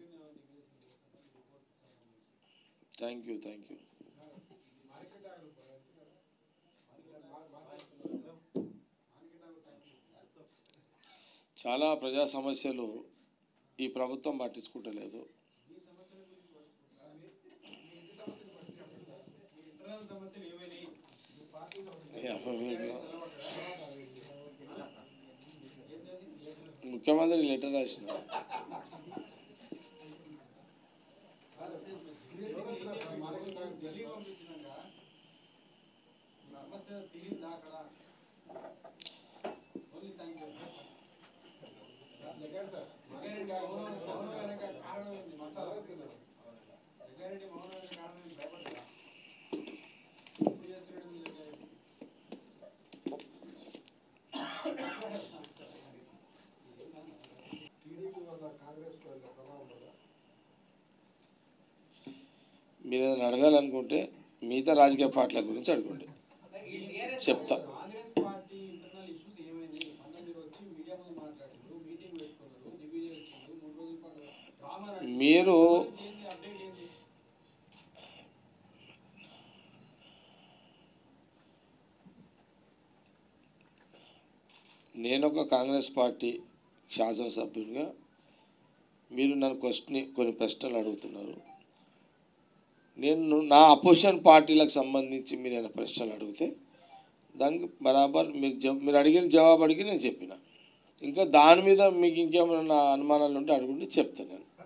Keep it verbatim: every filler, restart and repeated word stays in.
Thank you thank you చాలా ప్రజా సమస్యలు ఈ ప్రభుత్వం పట్టించుకుంటలేదు. ముఖ్యమంత్రి లెటర్ రాసిన మీరు ఏదైనా అడగాలనుకుంటే మిగతా రాజకీయ పార్టీల గురించి అడగండి, చెప్తా. మీరు నేను ఒక కాంగ్రెస్ పార్టీ శాసనసభ్యునిగా మీరు నన్ను క్వశ్చన్ కొన్ని ప్రశ్నలు అడుగుతున్నారు. నేను నా అపోజిషన్ పార్టీలకు సంబంధించి మీరు ఏమైనా ప్రశ్నలు అడిగితే దానికి బరాబర్ మీరు జవాబు మీరు అడిగిన జవాబు అడిగి నేను చెప్పిన. ఇంకా దాని మీద మీకు ఇంకేమైనా అనుమానాలు ఉంటే అడుగుంటే చెప్తాను నేను.